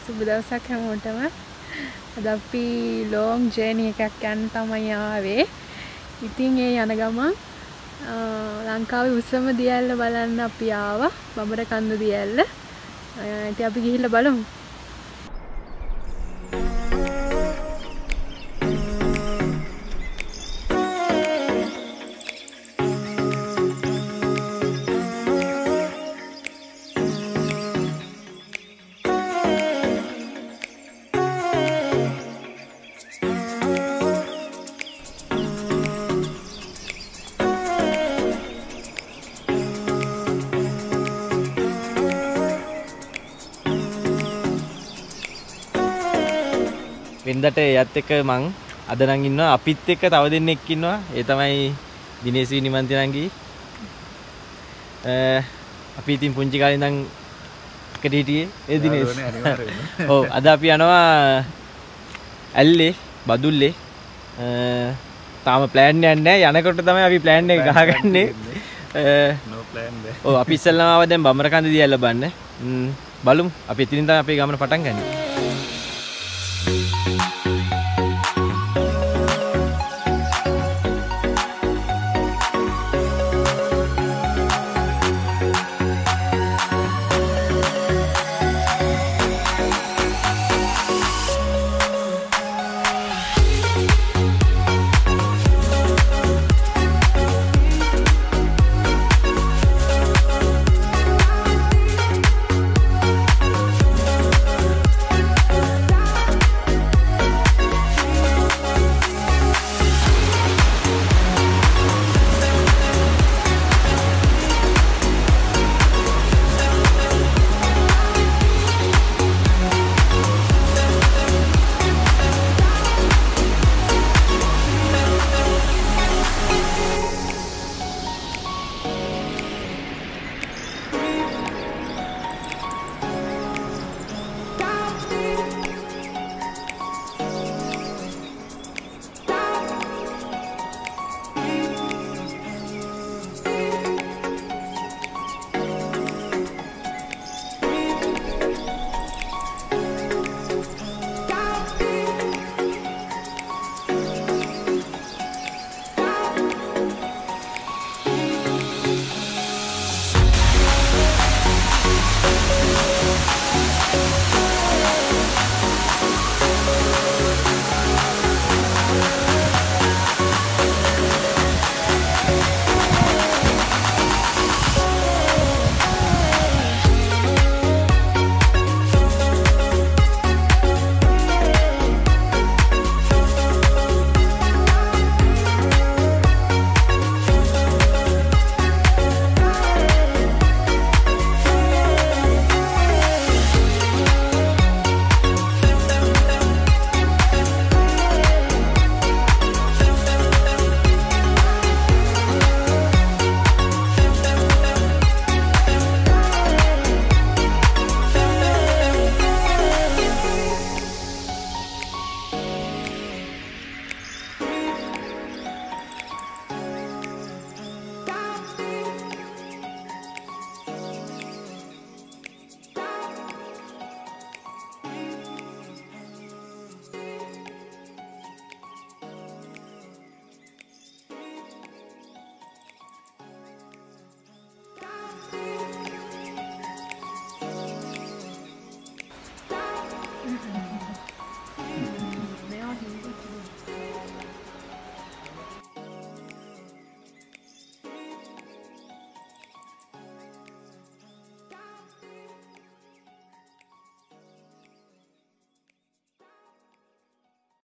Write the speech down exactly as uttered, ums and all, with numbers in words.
සුබ දවසක් හැමෝටම. අද අපි long journey එකක් යන්න තමයි ආවේ. ඉතින් ඒ යන ගමන් ලංකාවේ උසම දියැල්ල බලන්න අපි ආවා. බඹරකන්ද දියැල්ල. ඉතින් අපි ගිහිල්ලා බලමු. වෙනදට එයත් එක්ක මං අද නම් ඉන්නවා අපිත් එක්ක තව දෙන්නෙක් ඉන්නවා. ඒ තමයි දිනේෂ් නිමන්ති නංගි. අපි ඉතින් පුංචි කාලේ ඉඳන් එකට හිටියේ. ඒ දිනේෂ්. ඔව් අද අපි යනවා ඇල්ලේ බදුල්ලේ. තාම ප්ලෑන් එකක් නැහැ. යනකොට තමයි අපි ප්ලෑන් එක ගහගන්නේ. නෝ ප්ලෑන් බෑ. ඔව් අපි ඉස්සෙල්ලාම ආවා දැන් බඹරකන්ද දියැල්ල බලන්න. බලමු. අපි ඉතින් තමයි අපේ ගමන පටන් ගන්නේ.